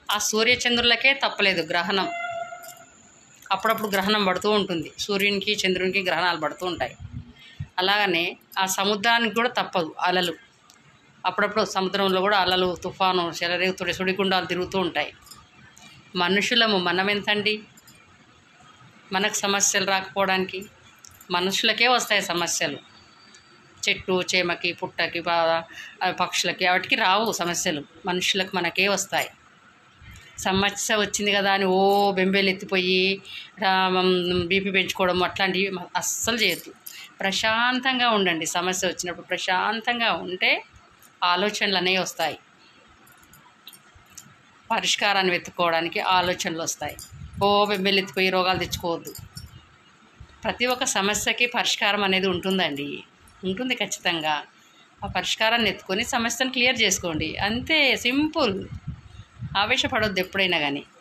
ఆ సూర్యచంద్రులకే తప్పలేదు గ్రహణం. అప్పుడప్పుడు గ్రహణం పడుతూ ఉంటుంది, సూర్యునికి చంద్రునికి గ్రహణాలు పడుతూ ఉంటాయి. అలాగనే ఆ సముద్రానికి కూడా తప్పదు అలలు. అప్పుడప్పుడు సముద్రంలో కూడా అలలు, తుఫాను, చెలరేగుతుండే సుడిగుండాలు తిరుగుతూ ఉంటాయి. మనుషులము మనమెంతండి మనకు సమస్యలు రాకపోవడానికి? మనుషులకే వస్తాయి సమస్యలు. చెట్టు చేమకి, పుట్టకి, పక్షులకి వాటికి రావు సమస్యలు. మనుషులకు మనకే వస్తాయి. సమస్య వచ్చింది కదా అని ఓ బెంబేలు ఎత్తిపోయి బీపీ పెంచుకోవడం అట్లాంటివి అస్సలు చేయొద్దు. ప్రశాంతంగా ఉండండి. సమస్య వచ్చినప్పుడు ప్రశాంతంగా ఉంటే ఆలోచనలు అనేవి వస్తాయి. పరిష్కారాన్ని వెతుక్కోవడానికి ఆలోచనలు వస్తాయి. ఓ బెంబేలు ఎత్తిపోయి రోగాలు తెచ్చుకోవద్దు. ప్రతి ఒక్క సమస్యకి పరిష్కారం అనేది ఉంటుందండి, ఉంటుంది ఖచ్చితంగా. ఆ పరిష్కారాన్ని ఎత్తుకొని సమస్యను క్లియర్ చేసుకోండి, అంతే. సింపుల్. ఆవేశపడొద్దు ఎప్పుడైనా కానీ.